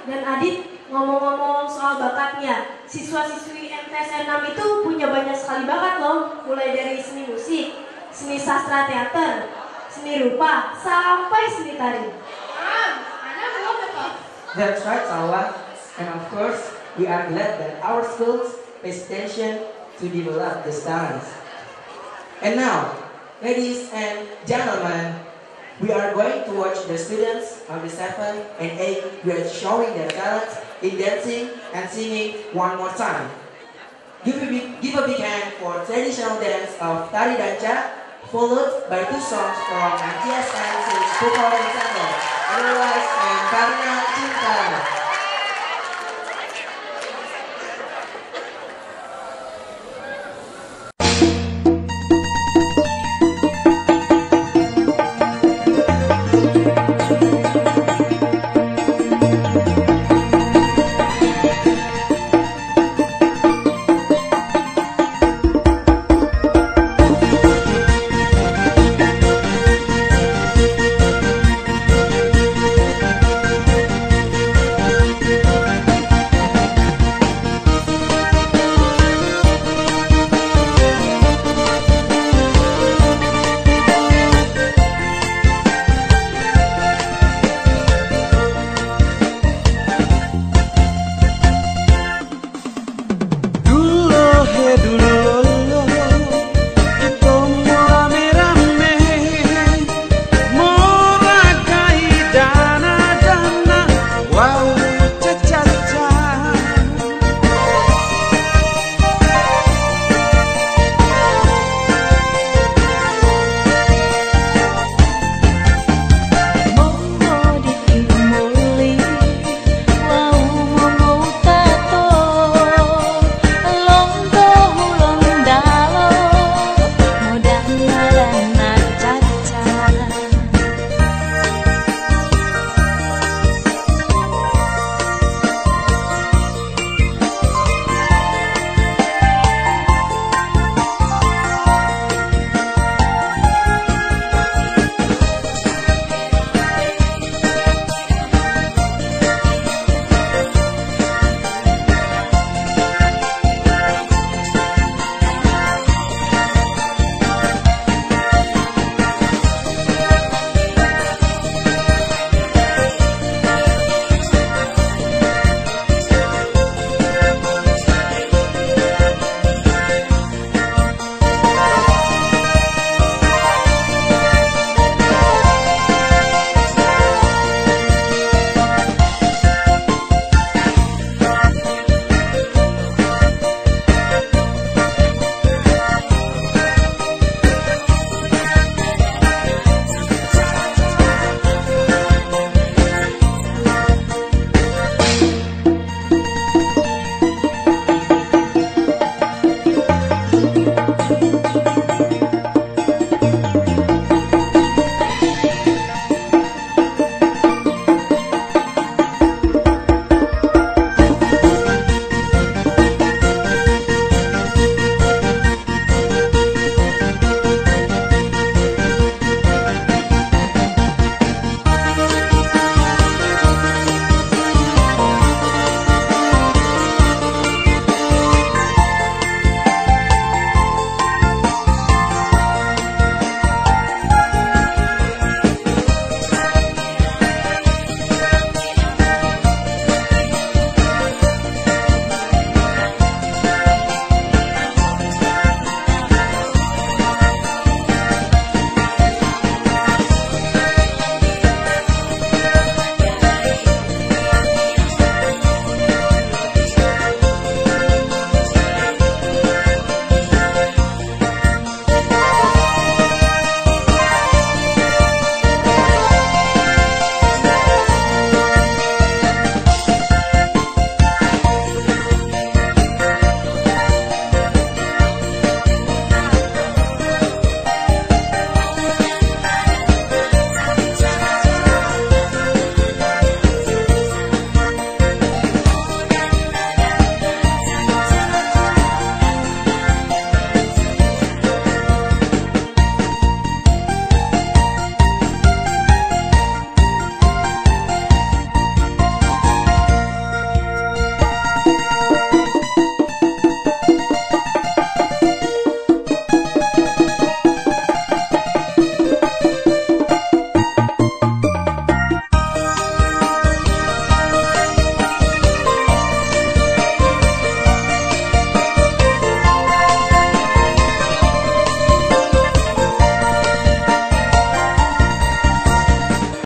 Dan Adit, ngomong-ngomong soal bakatnya, siswa-siswi MTS 6 itu punya banyak sekali bakat loh, mulai dari seni musik, seni sastra teater, seni rupa, sampai seni tari. Ana belum apa? That's right, Salwa. And of course, we are glad that our schools pays attention to develop these talents. And now, ladies and gentlemen, we are going to watch the students of the 7 and 8 grade showing their talents in dancing and singing one more time. Give a big hand for traditional dance of Tari Danca, followed by 2 songs from MTS and Pukul Ensemble, otherwise named Karena Cinta.